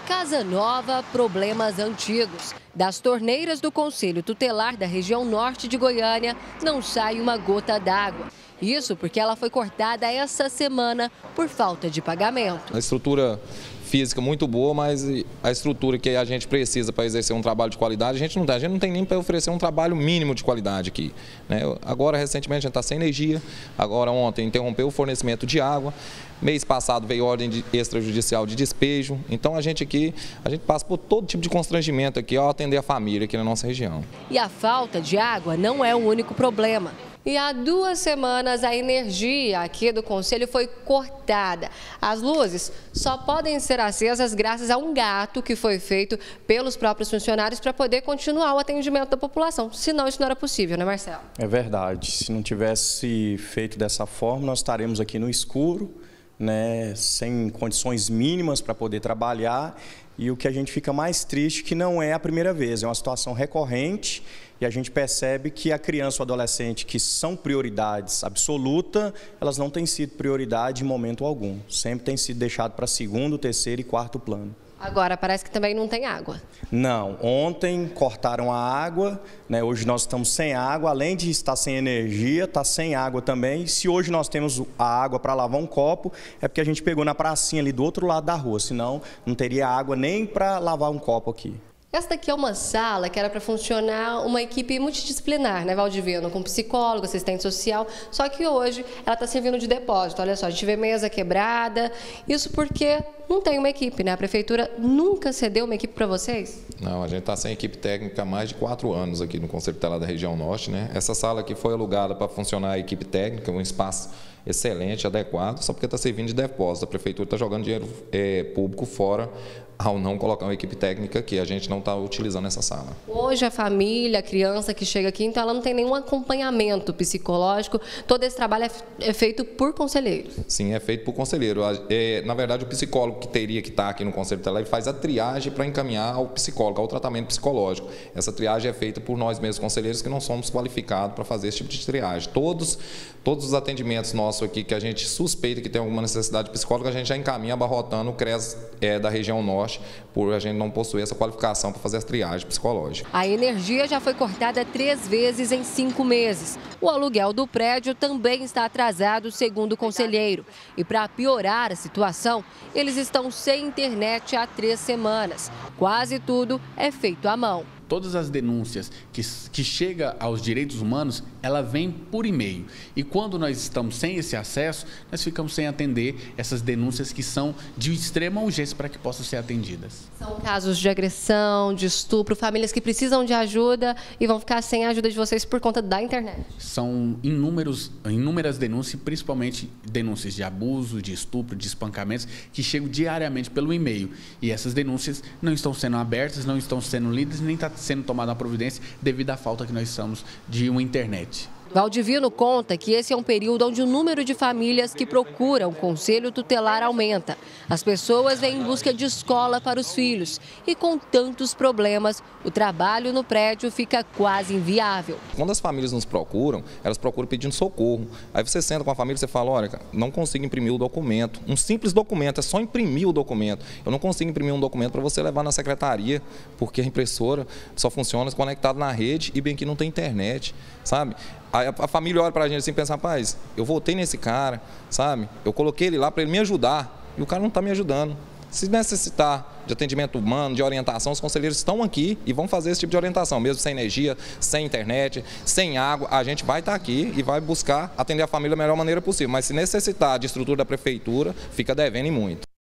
Casa nova, problemas antigos. Das torneiras do Conselho Tutelar da região norte de Goiânia, não sai uma gota d'água. Isso porque ela foi cortada essa semana por falta de pagamento. A estrutura física muito boa, mas a estrutura que a gente precisa para exercer um trabalho de qualidade, a gente não tem nem para oferecer um trabalho mínimo de qualidade aqui, né? Agora, recentemente, a gente está sem energia, agora ontem interrompeu o fornecimento de água, mês passado veio ordem extrajudicial de despejo, então a gente passa por todo tipo de constrangimento aqui ao atender a família aqui na nossa região. E a falta de água não é o único problema. E há 2 semanas a energia aqui do Conselho foi cortada. As luzes só podem ser acesas graças a um gato que foi feito pelos próprios funcionários para poder continuar o atendimento da população. Senão isso não era possível, né, Marcelo? É verdade. Se não tivesse feito dessa forma, nós estaremos aqui no escuro, né, sem condições mínimas para poder trabalhar. E o que a gente fica mais triste que não é a primeira vez, é uma situação recorrente e a gente percebe que a criança ou adolescente, que são prioridades absoluta, elas não têm sido prioridade em momento algum. Sempre tem sido deixado para segundo, terceiro e quarto plano. Agora parece que também não tem água. Não, ontem cortaram a água, né? Hoje nós estamos sem água, além de estar sem energia, está sem água também. Se hoje nós temos a água para lavar um copo, é porque a gente pegou na pracinha ali do outro lado da rua, senão não teria água nem para lavar um copo aqui. Essa daqui é uma sala que era para funcionar uma equipe multidisciplinar, né, Valdivino? Com psicólogo, assistente social, só que hoje ela está servindo de depósito. Olha só, a gente vê mesa quebrada, isso porque não tem uma equipe, né? A prefeitura nunca cedeu uma equipe para vocês? Não, a gente está sem equipe técnica há mais de 4 anos aqui no Conselho Tutelar da região norte, né? Essa sala aqui foi alugada para funcionar a equipe técnica, um espaço excelente, adequado, só porque está servindo de depósito. A prefeitura está jogando dinheiro público fora ao não colocar uma equipe técnica aqui. A gente não está utilizando essa sala. Hoje a família, a criança que chega aqui, então ela não tem nenhum acompanhamento psicológico. Todo esse trabalho é feito por conselheiros. Sim, é feito por conselheiro. Na verdade, o psicólogo que teria que estar aqui no Conselho Tutelar, ele faz a triagem para encaminhar ao psicólogo, ao tratamento psicológico. Essa triagem é feita por nós mesmos, conselheiros, que não somos qualificados para fazer esse tipo de triagem. Todos os atendimentos nossos aqui que a gente suspeita que tem alguma necessidade psicológica, a gente já encaminha abarrotando o CRES da região norte, por a gente não possuir essa qualificação para fazer as triagens psicológicas. A energia já foi cortada 3 vezes em 5 meses. O aluguel do prédio também está atrasado, segundo o conselheiro. E para piorar a situação, eles estão sem internet há 3 semanas. Quase tudo é feito à mão. Todas as denúncias que chegam aos direitos humanos, ela vem por e-mail. E quando nós estamos sem esse acesso, nós ficamos sem atender essas denúncias que são de extrema urgência para que possam ser atendidas. São casos de agressão, de estupro, famílias que precisam de ajuda e vão ficar sem a ajuda de vocês por conta da internet. São inúmeras denúncias, principalmente denúncias de abuso, de estupro, de espancamentos, que chegam diariamente pelo e-mail. E essas denúncias não estão sendo abertas, não estão sendo lidas, nem está sendo tomada uma providência devido à falta que nós estamos de uma internet. Valdivino conta que esse é um período onde o número de famílias que procuram o Conselho Tutelar aumenta. As pessoas vêm em busca de escola para os filhos e com tantos problemas, o trabalho no prédio fica quase inviável. Quando as famílias nos procuram, elas procuram pedindo socorro. Aí você senta com a família e você fala, olha, não consigo imprimir o documento. Um simples documento, é só imprimir o documento. Eu não consigo imprimir um documento para você levar na secretaria, porque a impressora só funciona conectada na rede e bem que não tem internet, sabe? Aí a família olha para a gente assim e pensa, rapaz, eu votei nesse cara, sabe? Eu coloquei ele lá para ele me ajudar e o cara não está me ajudando. Se necessitar de atendimento humano, de orientação, os conselheiros estão aqui e vão fazer esse tipo de orientação, mesmo sem energia, sem internet, sem água, a gente vai estar aqui e vai buscar atender a família da melhor maneira possível. Mas se necessitar de estrutura da prefeitura, fica devendo e muito.